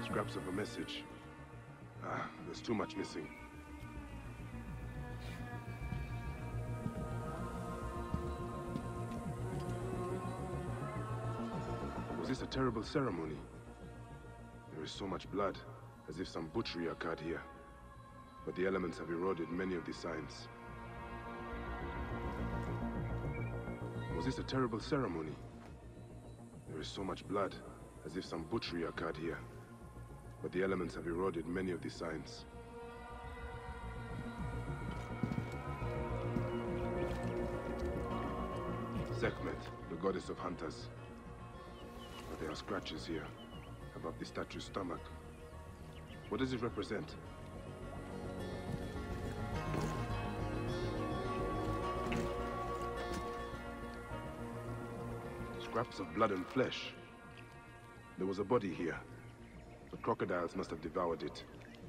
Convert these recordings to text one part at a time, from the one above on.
Scraps of a message. There's too much missing. Was this a terrible ceremony? There is so much blood, as if some butchery occurred here. But the elements have eroded many of the signs. Was this a terrible ceremony? There is so much blood, as if some butchery occurred here. But the elements have eroded many of the signs. Sekhmet, the goddess of hunters. But there are scratches here, above the statue's stomach. What does it represent? Scraps of blood and flesh. There was a body here. The crocodiles must have devoured it.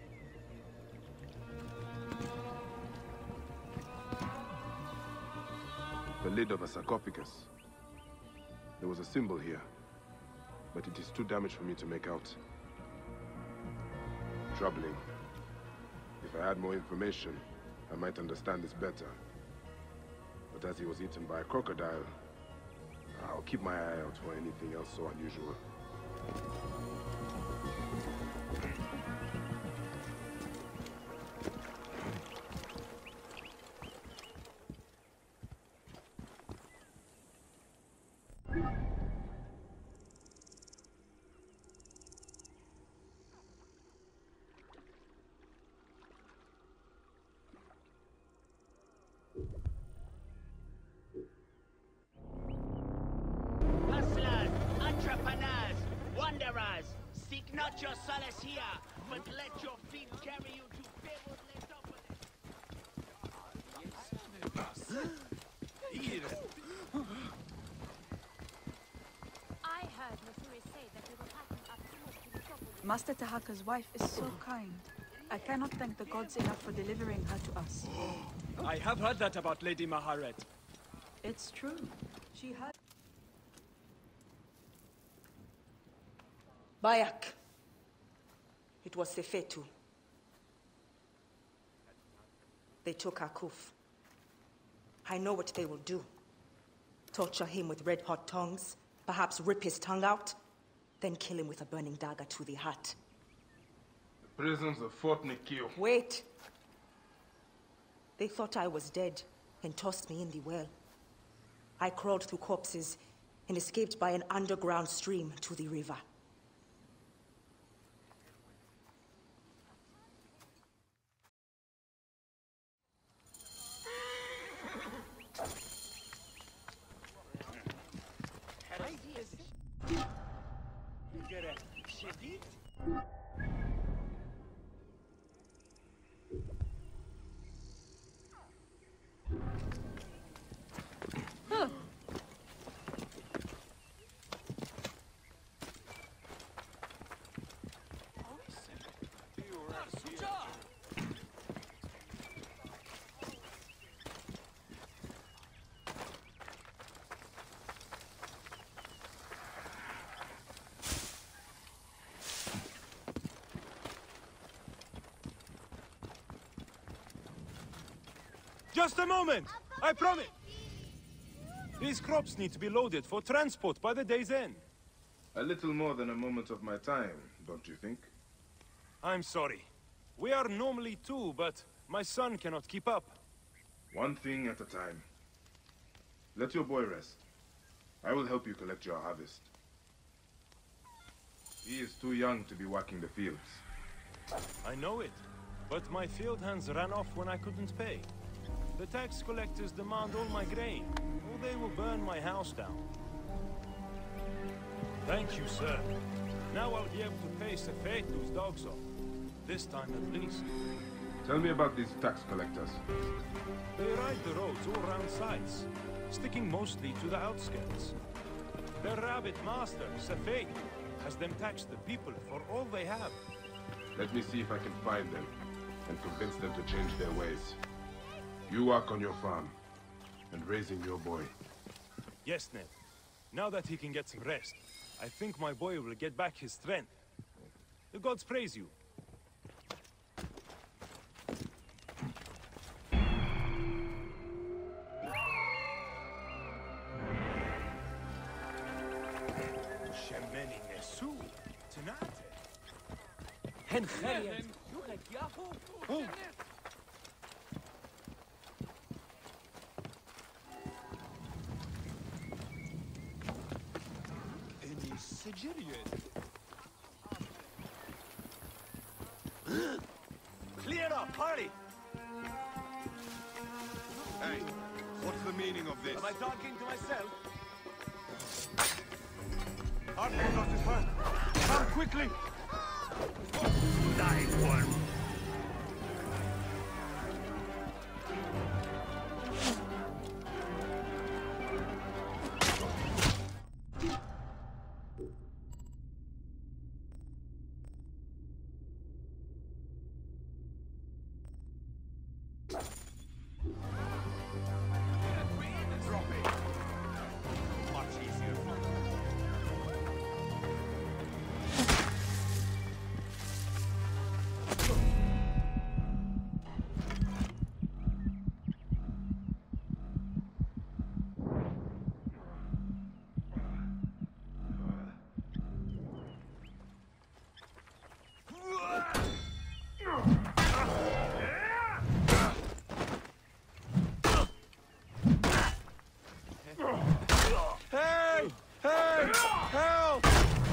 The lid of a sarcophagus. There was a symbol here, but it is too damaged for me to make out. Troubling. If I had more information, I might understand this better. But as he was eaten by a crocodile, I'll keep my eye out for anything else so unusual. Seek not your solace here, but let your feet carry you to fabled I heard Mithuri say that he will happen up to the Master Tahaka's wife is so kind. I cannot thank the gods enough for delivering her to us. I have heard that about Lady Maharet. It's true. She had... Bayek. It was Sefetu. They took Akuf. I know what they will do. Torture him with red-hot tongues, perhaps rip his tongue out, then kill him with a burning dagger to the heart. The prisons of Fort Nikio. Wait! They thought I was dead and tossed me in the well. I crawled through corpses and escaped by an underground stream to the river. Just a moment! I promise! These crops need to be loaded for transport by the day's end. A little more than a moment of my time, don't you think? I'm sorry. We are normally two, but my son cannot keep up. One thing at a time. Let your boy rest. I will help you collect your harvest. He is too young to be working the fields. I know it, but my field hands ran off when I couldn't pay. The tax collectors demand all my grain, or they will burn my house down. Thank you, sir. Now I'll be able to pay Sefetu's dogs off. This time at least. Tell me about these tax collectors. They ride the roads all around sites, sticking mostly to the outskirts. Their rabbit master, Sefetu, has them tax the people for all they have. Let me see if I can find them, and convince them to change their ways. You work on your farm, and raising your boy. Yes, Ned. Now that he can get some rest, I think my boy will get back his strength. The gods praise you. Shemeni Nesu, Tenate. Oh. Any Sigirian? Clear up, hurry! Hey, what's the meaning of this? Am I talking to myself? Archangos is hurt! Come quickly! Die, worm! Drop it! Much easier for you. Hey! Hey! Help!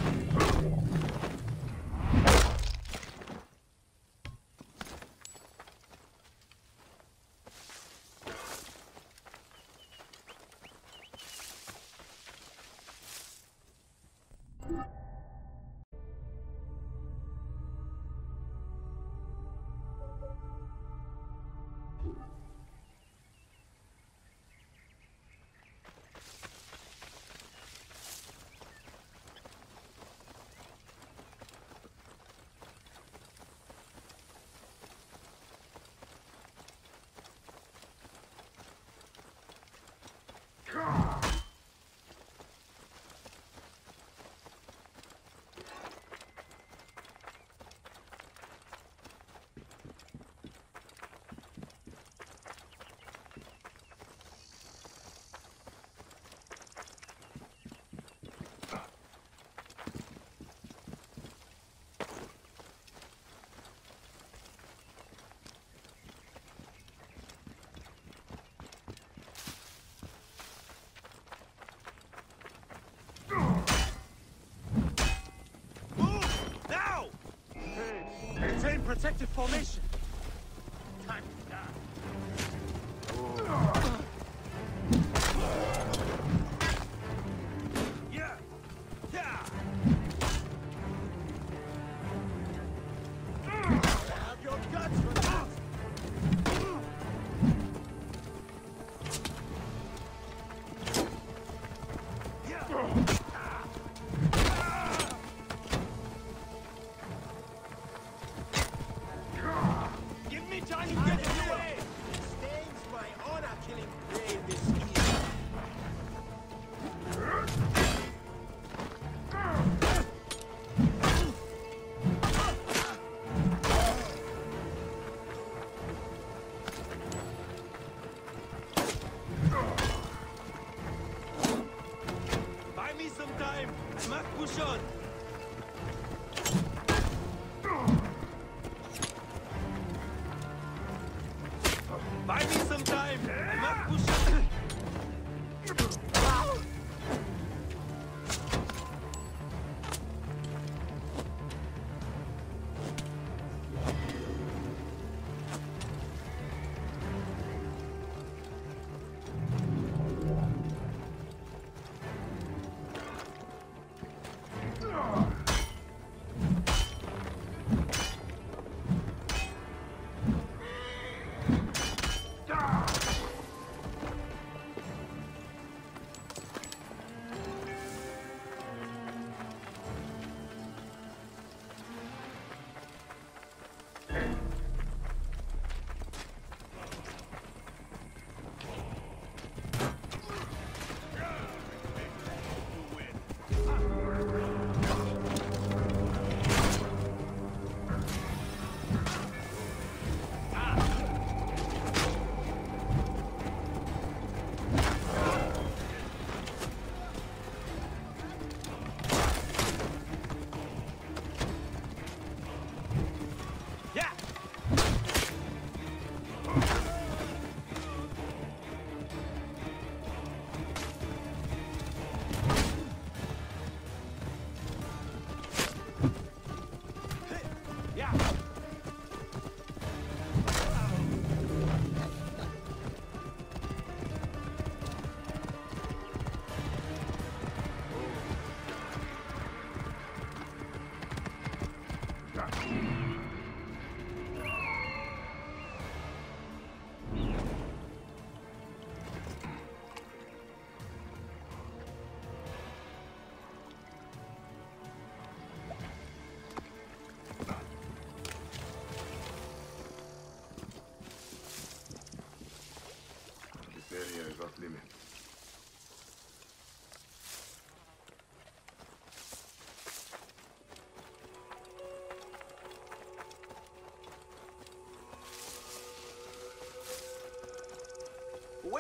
Maintain protective formation. Time to die. Yeah. Yeah. Have your guts for that. Give me time to get away! It stains my honor killing prey this easy. Buy me some time! I must push on! Buy me some time! I must push on!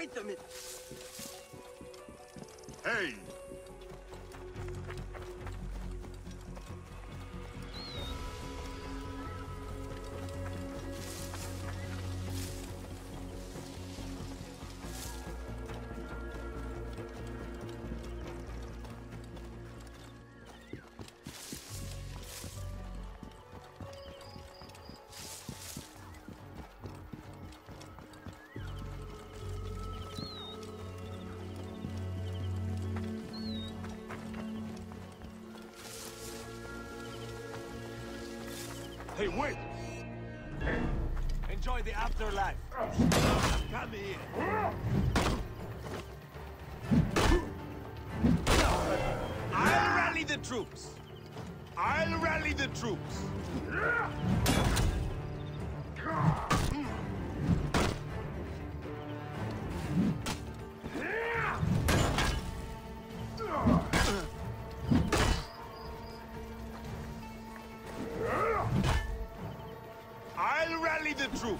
Wait a minute. Hey! Hey, wait! Enjoy the afterlife. Come here. I'll rally the troops. I'll rally the troops. I'll rally the troops.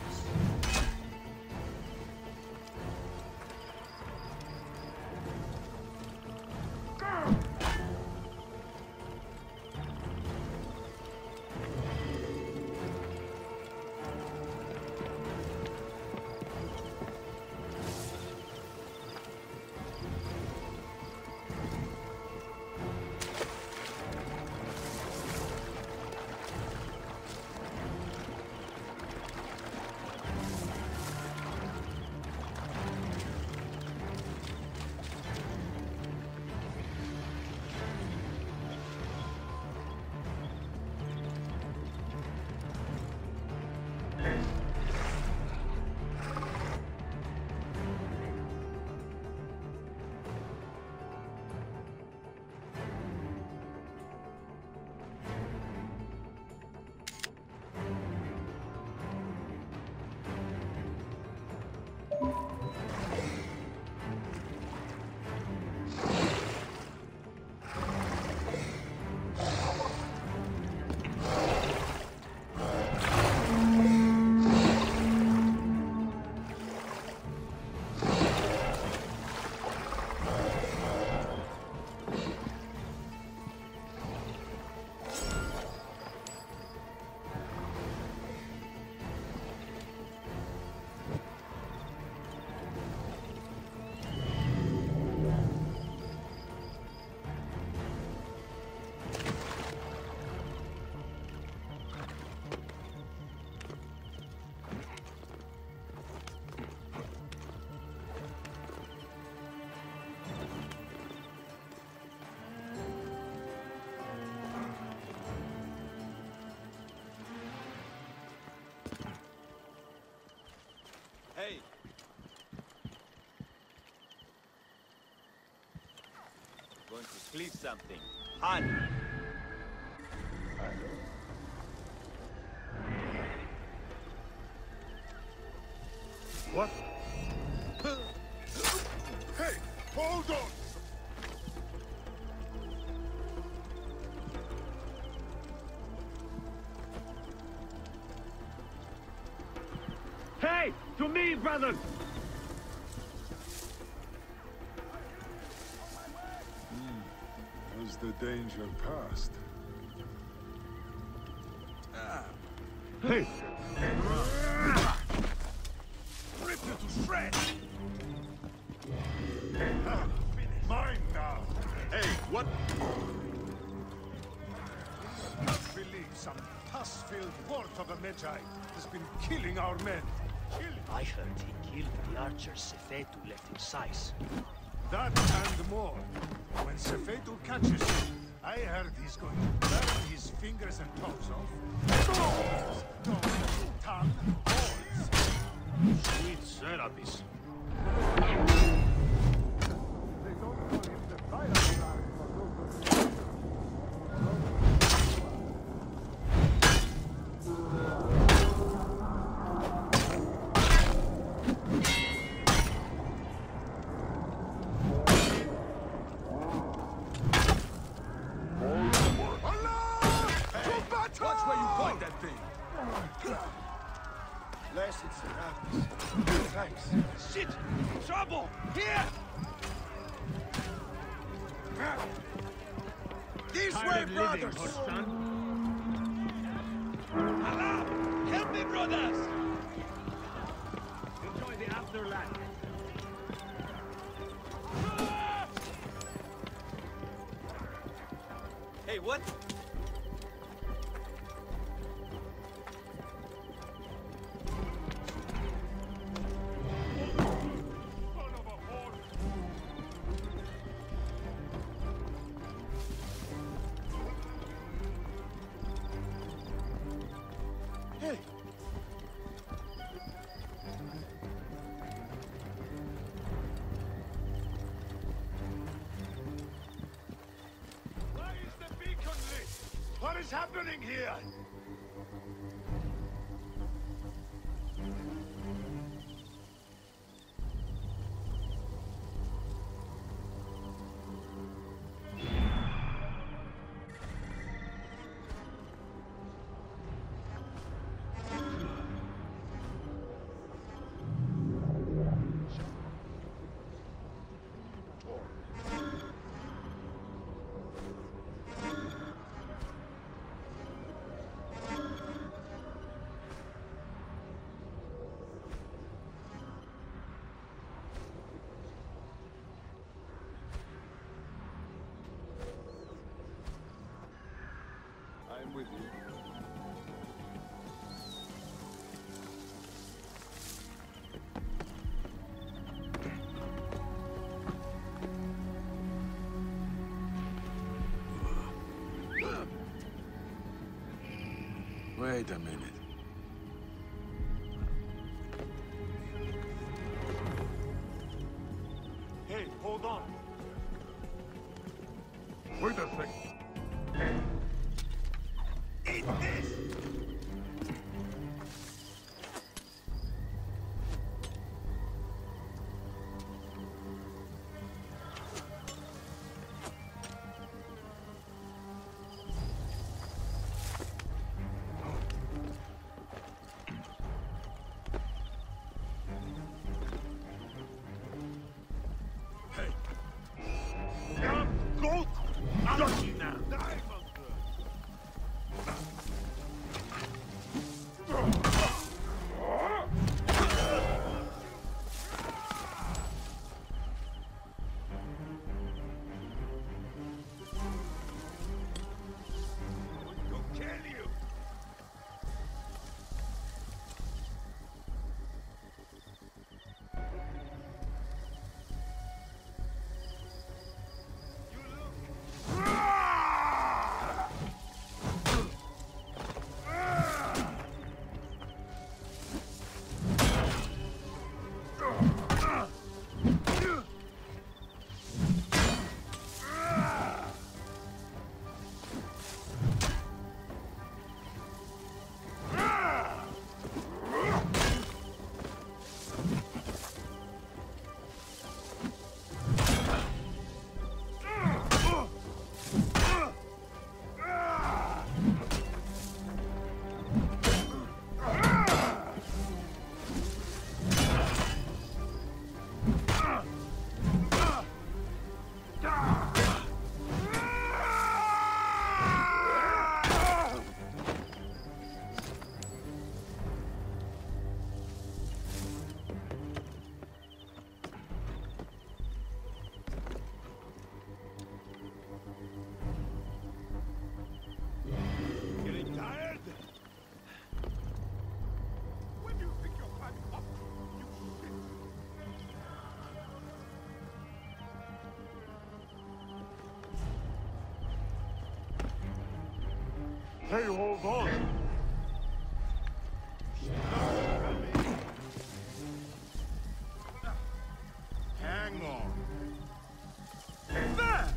Hey! Going to split something. Han! What? Hey! Hold on! Hey! To me, brothers! Has the danger passed? Hey! Rip you to shreds! Mine now! Hey, what? Not believe some pus-filled wart of a Medjay has been killing our men. I heard he killed the archer Sefetu left in Sais. That and more. When Sefetu catches him, I heard he's going to burn his fingers and toes off. Nose, tongue, balls. Sweet Serapis. They don't call him the fire guard for no good. Blessed Serapis. Thanks. Shit! Trouble! Here! This way, brothers! Allah! Help me, brothers! Enjoy the afterlife. Hey, what? Hey! Why is the beacon lit? What is happening here? I'm with you. Wait a minute. Hey, hold on. Wait a sec. Eat this! Hey! Damn goat! Got you now! Getting tired? When do you think you're climbing up? You shit! Hey, hold on! Hang on. There!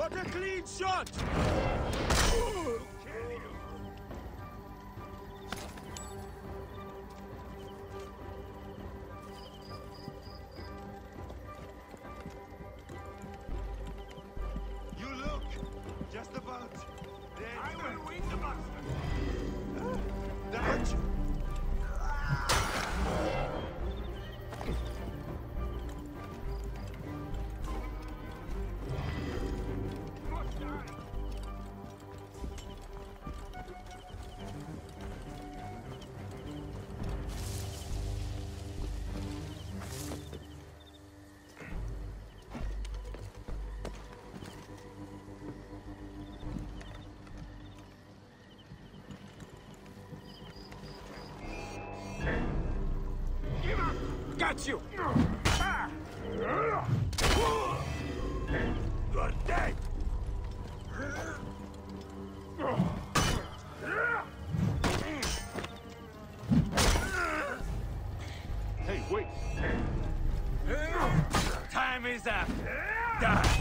Got a clean shot! You look just about dead. I will win the monster. Damage! Got you! You're dead! Hey, wait! Time is up! Die!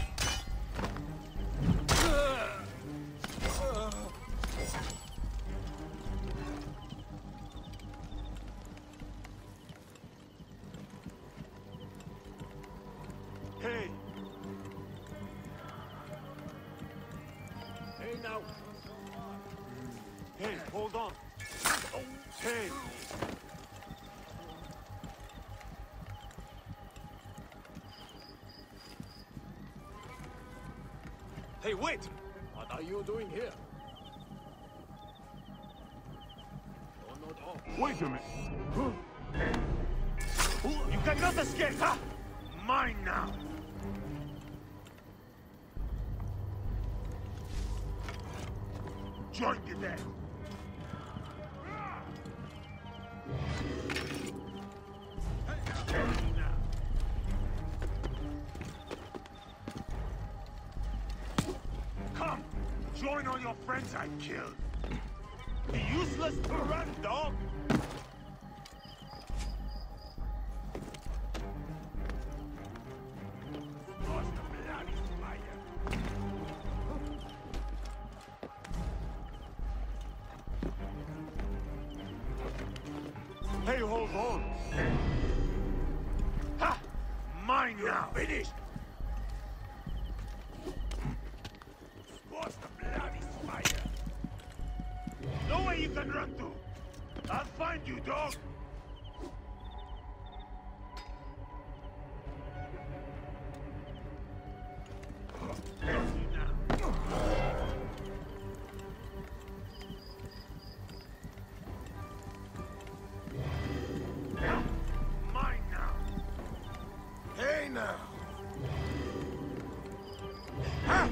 Hey! Hey now! Hey, hold on! Hey! Hey, wait! What are you doing here? Oh, no, no. Wait a minute! You cannot escape, huh? Mine now! Join me there! Come! Join all your friends I killed! Be useless to run, dog! Hey, hold on! Ha! Mine now! Finished! Squash the bloody spider! Nowhere you can run to! I'll find you, dog! Now. Ha!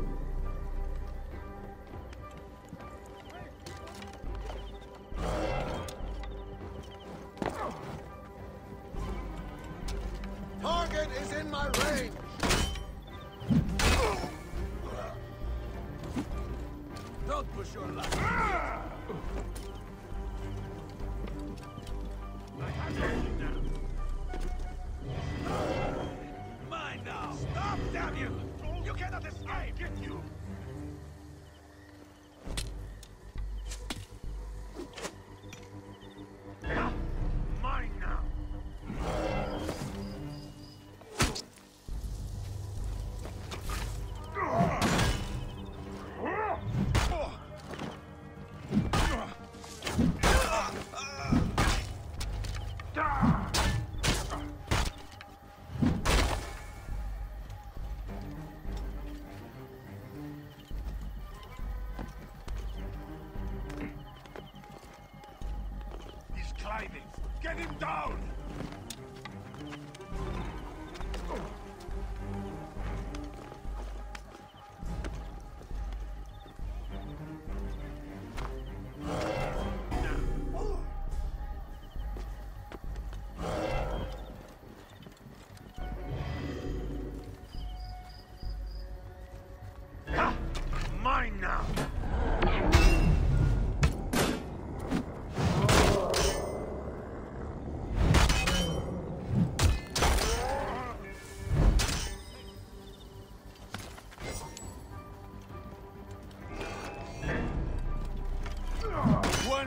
Target is in my range. Don't push your luck. I have you now. Mine now! Stop, damn you! You cannot escape! Get you! Ah, mine now! Climbing! Get him down! Ha! Mine now!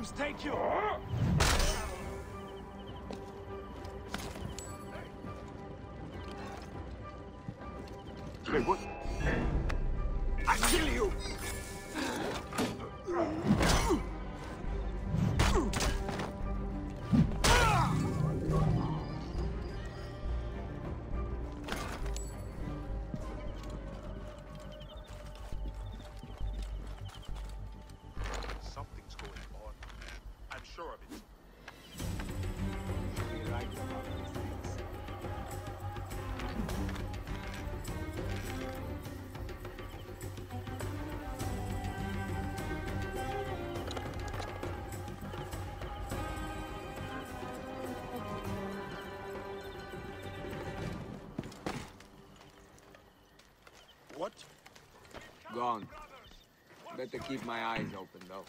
Muslims take you! Hey, what? I kill you! Something's going on. I'm sure of it. Be right about these things. What? Gone. Better keep my eyes open, though.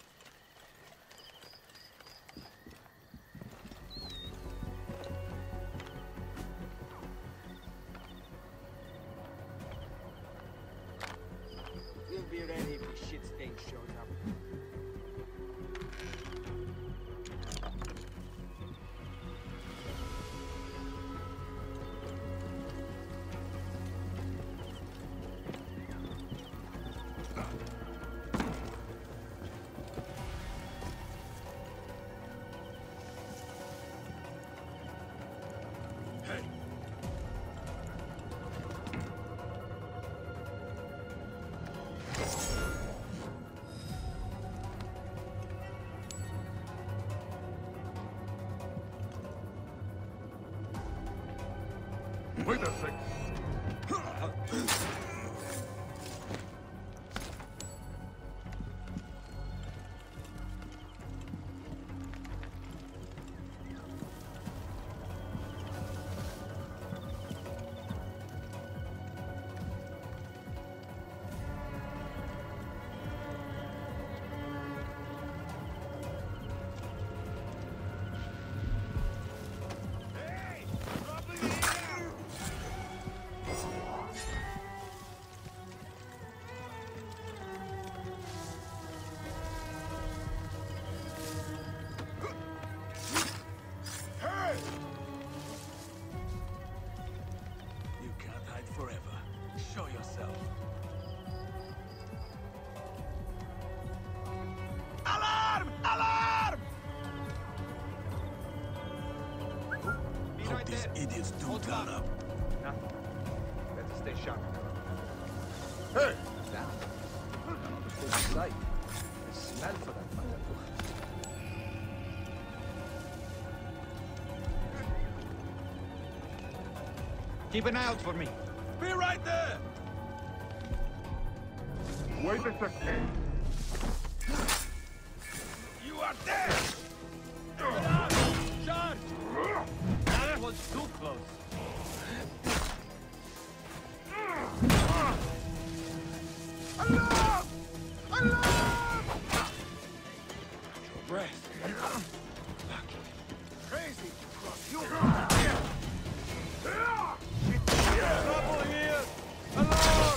We'll be ready if the shit stain shows up. Wait a sec. You can't hide forever. Show yourself. Alarm! Alarm! Be Hope right these there. idiots do Hold turn on. up. Nothing. Better stay sharp. Hey! Down. Stay in sight. The smell for that mother. Keep an eye out for me. Be right there! Wait a sec. You are dead! Charge! That was too close. Alarm! Alarm! Breath. Crazy to cross you. Trouble here! Alarm!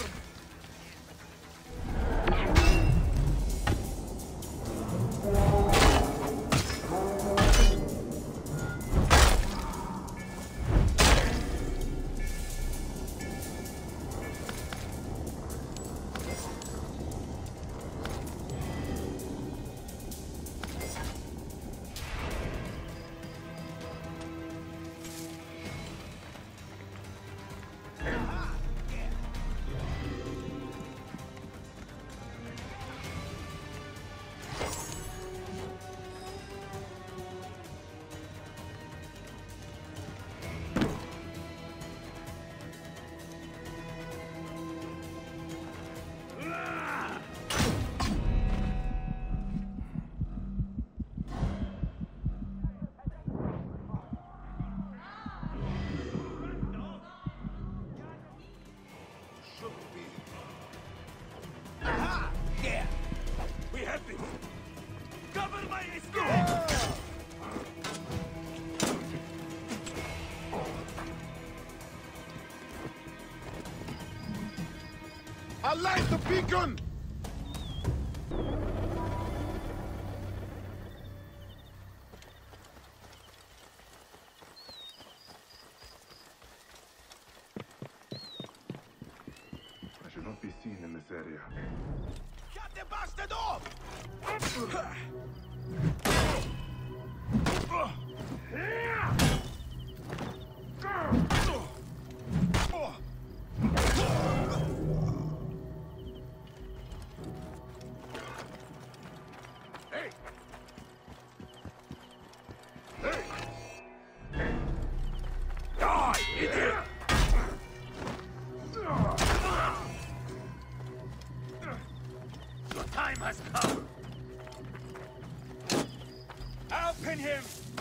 I light the beacon! blasted off! Hey! Hey! Die, idiot! Your time has come! I'll pin him!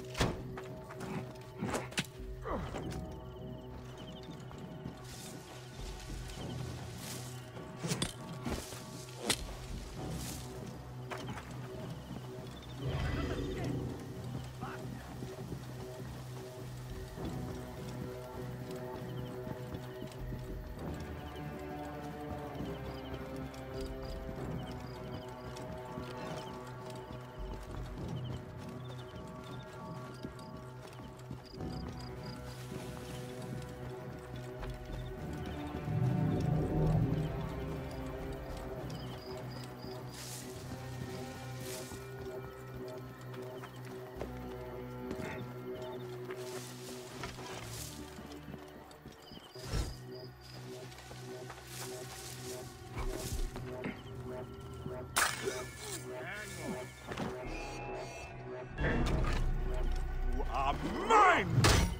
You are mine!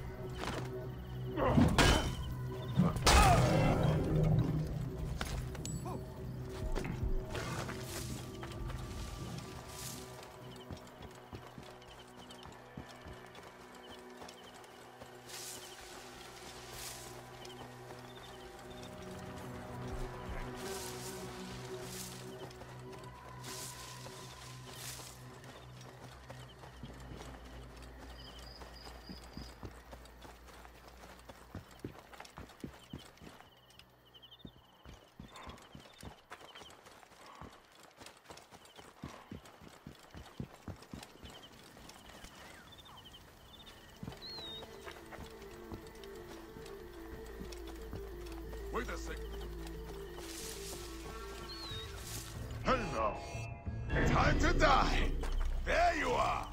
Wait a second. Hello. Time to die. There you are.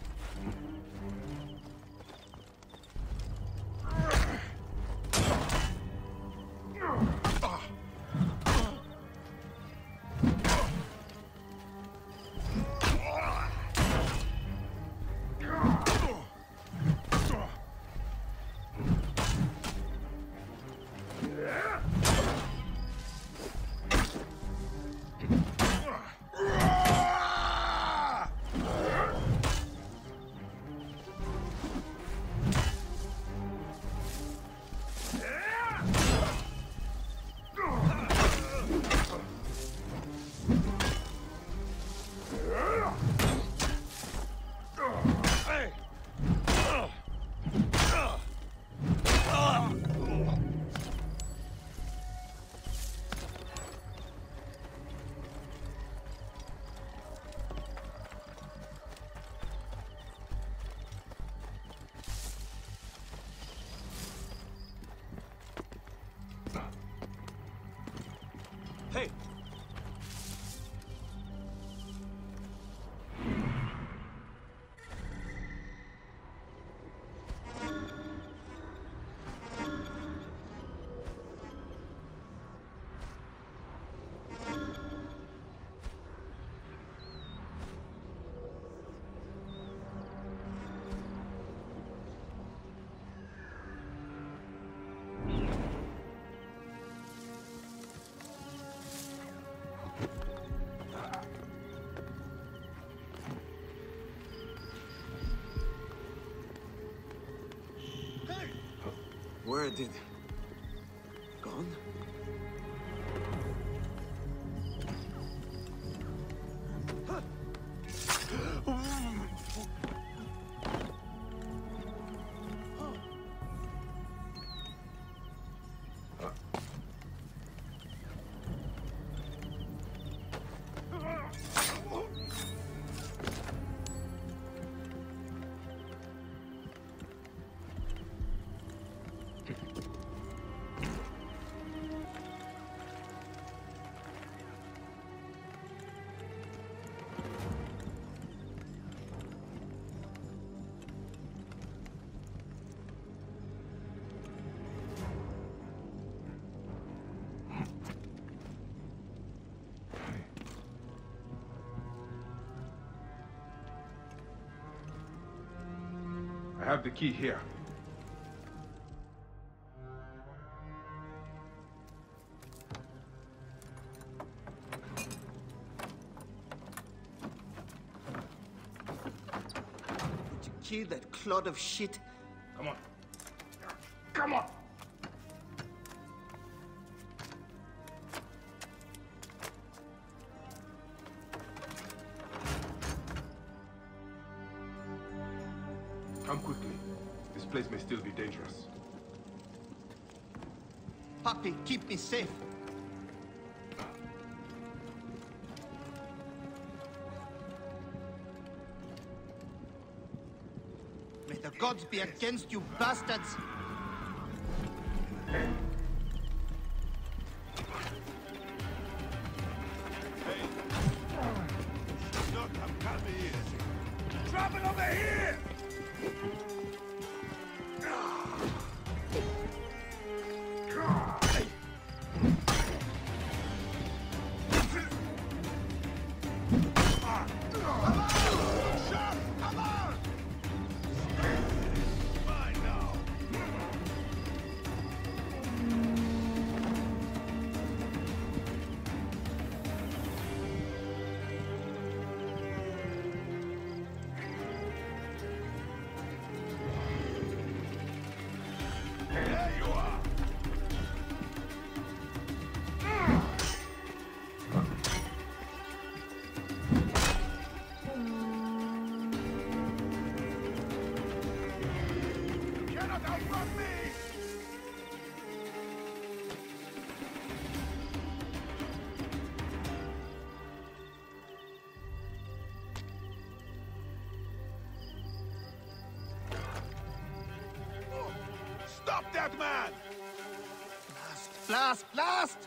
Hey! Where did... Gone? I have the key here. Would you kill that clod of shit? Come on. Come on! Come quickly. This place may still be dangerous. Papi, keep me safe. May the gods be against you, bastards! Not have come here. Trouble over here! Stop that man! Blast! Blast!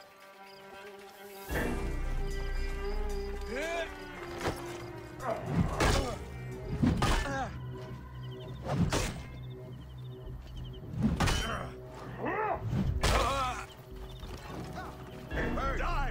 Die!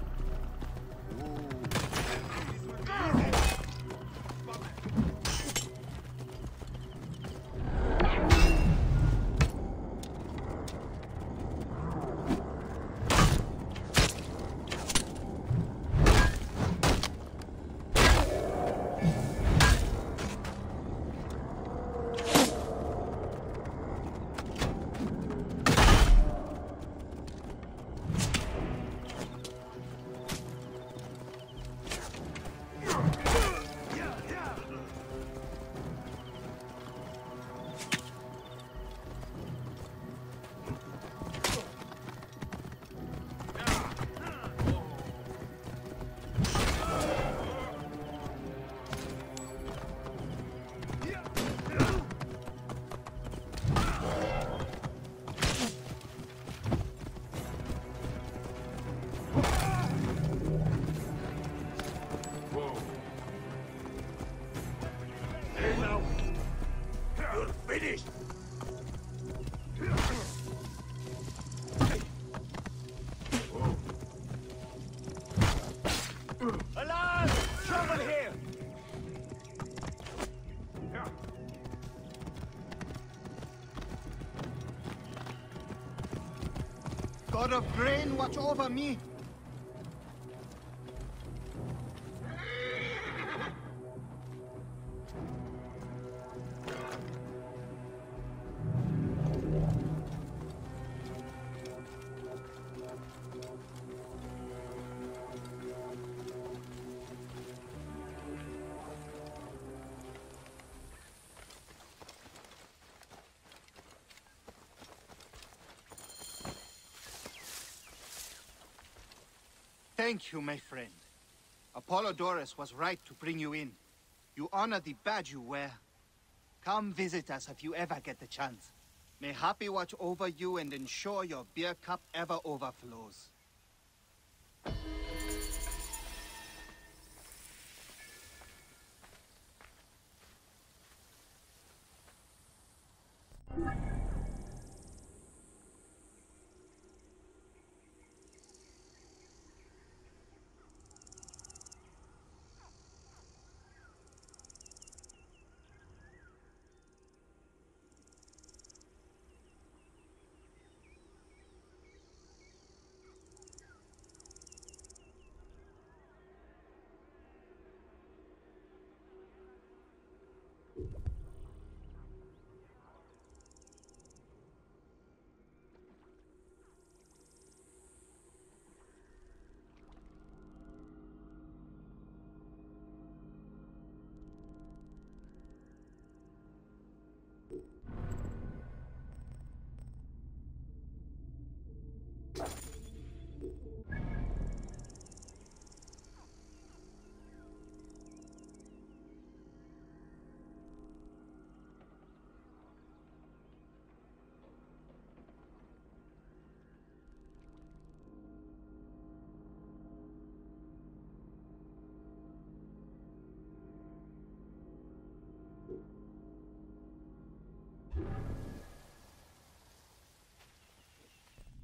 Finished! Alarm! Trouble here! God of rain, watch over me! Thank you, my friend. Apollodorus was right to bring you in. You honor the badge you wear. Come visit us if you ever get the chance. May Happy watch over you and ensure your beer cup ever overflows.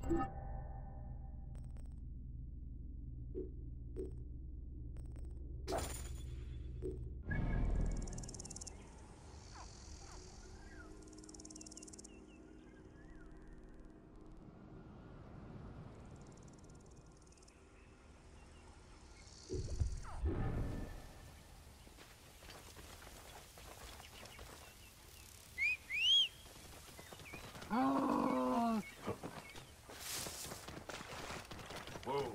Whoa.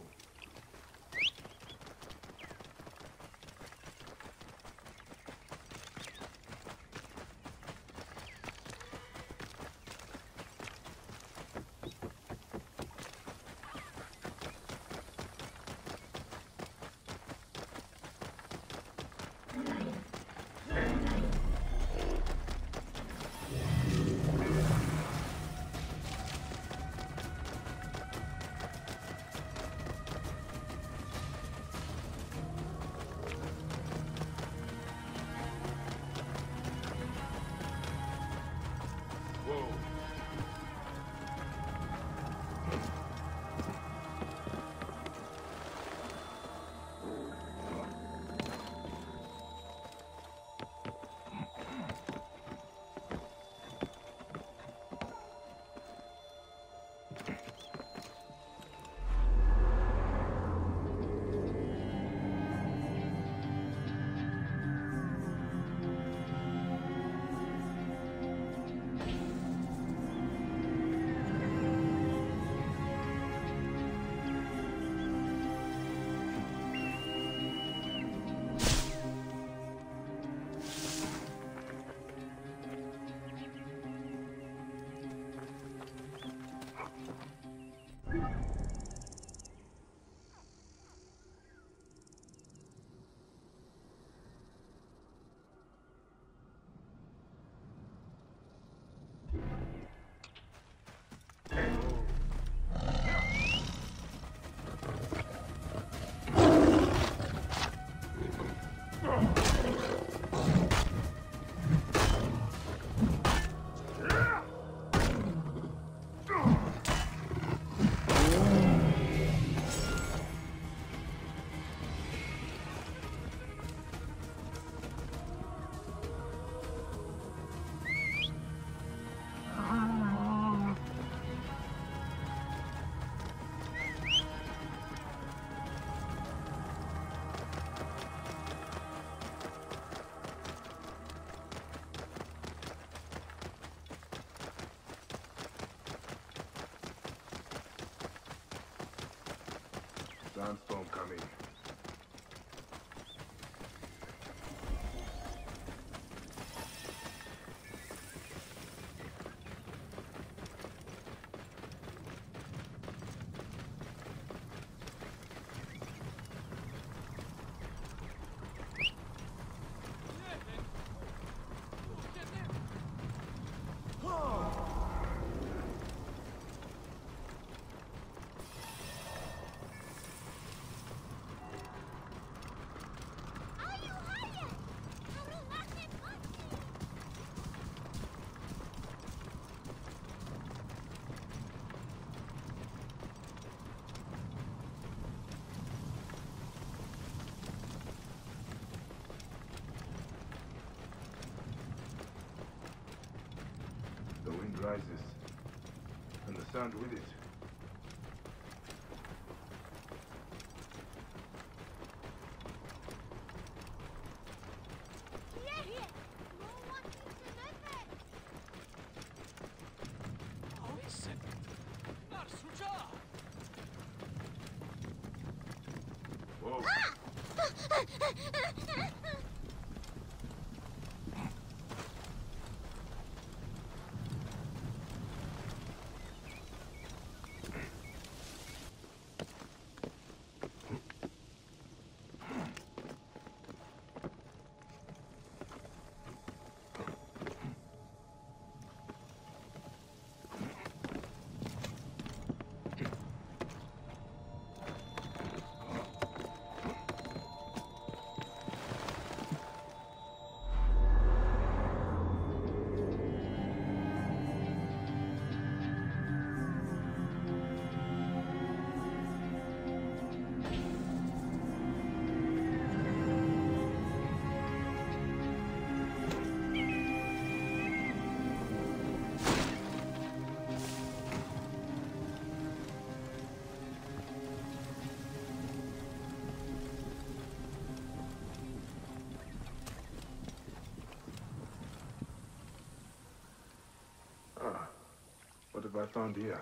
Sandstorm coming. The wind rises, and the sand with it. Whoa. I found here.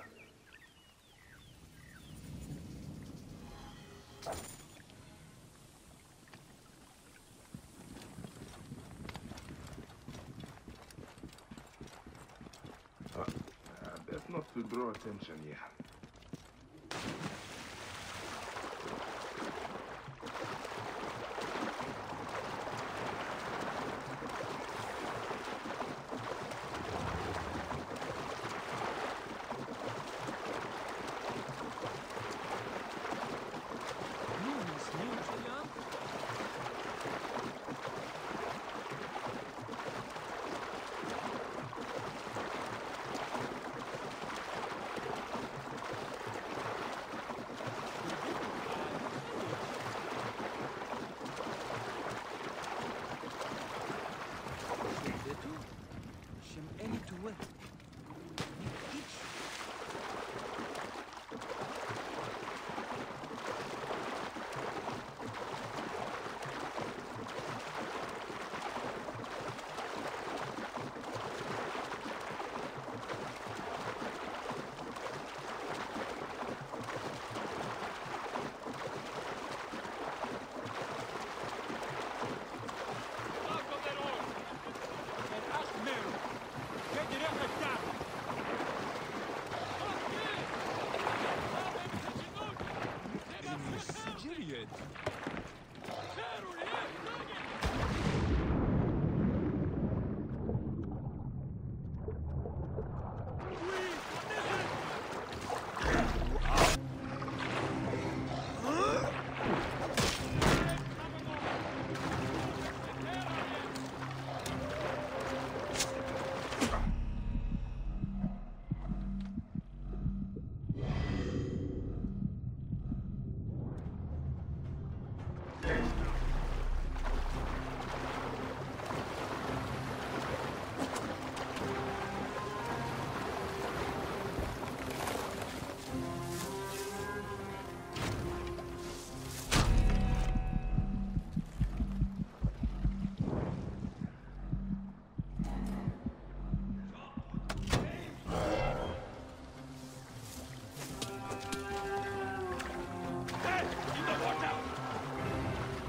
Best not to draw attention here.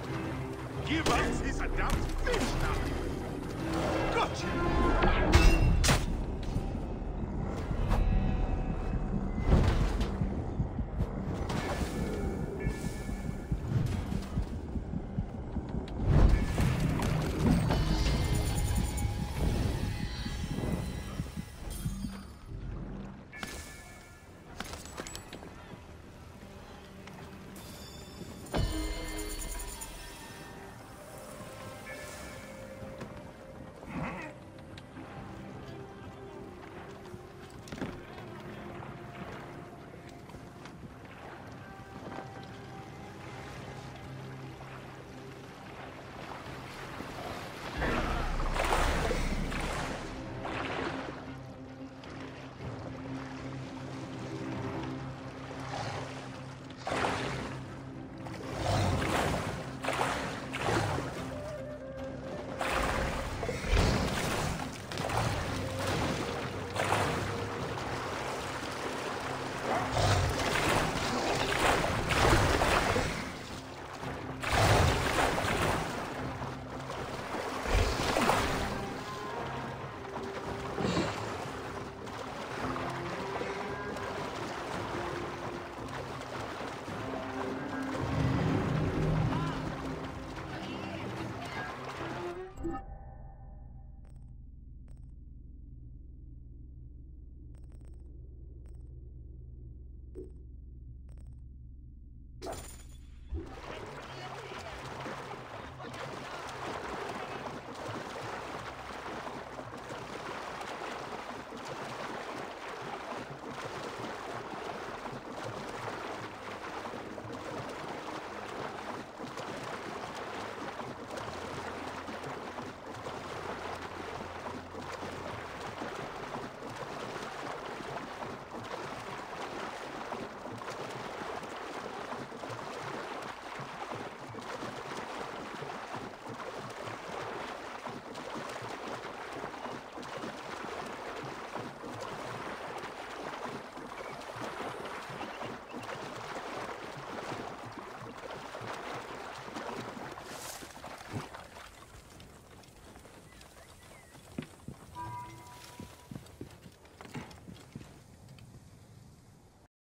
Give us his damn fish now! Gotcha!